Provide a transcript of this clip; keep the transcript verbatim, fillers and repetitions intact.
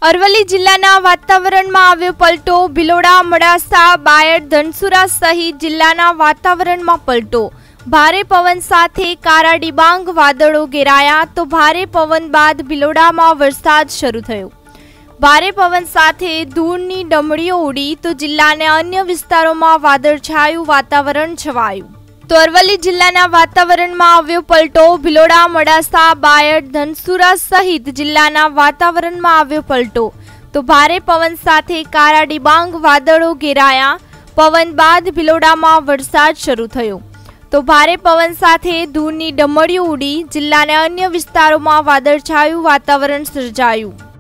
અરવલ્લી જિલ્લાના વાતાવરણમાં આવ્યો પલટો। ભિલોડા, મોડાસા, બાયડ, ધનસુરા સહિત જિલ્લાના વાતાવરણમાં પલટો। ભારે પવન સાથે કારા ડિબાંગ વાદળો ઘેરાયા તો ભારે પવન બાદ ભિલોડામાં વરસાદ શરૂ થયો। ભારે પવન સાથે ધૂળની ડમરીઓ ઉડી તો જિલ્લાના અન્ય વિસ્તારોમાં વાદળછાયું વાતાવરણ છવાયું। તો અરવલ્લી જિલ્લાના વાતાવરણમાં આવ્યો પલટો। ભિલોડા, મોડાસા, બાયડ, ધનસુરા સહિત જિલ્લાના વાતાવરણમાં આવ્યો પલટો તો ભારે પવન સાથે કારા ડિબાંગ વાદળો ઘેરાયા। પવન બાદ ભિલોડામાં વરસાદ શરૂ થયો તો ભારે પવન સાથે ધૂળની ડમરીઓ ઉડી જિલ્લાના અન્ય વિસ્તારોમાં વાદળછાયું વાતાવરણ સર્જાયું।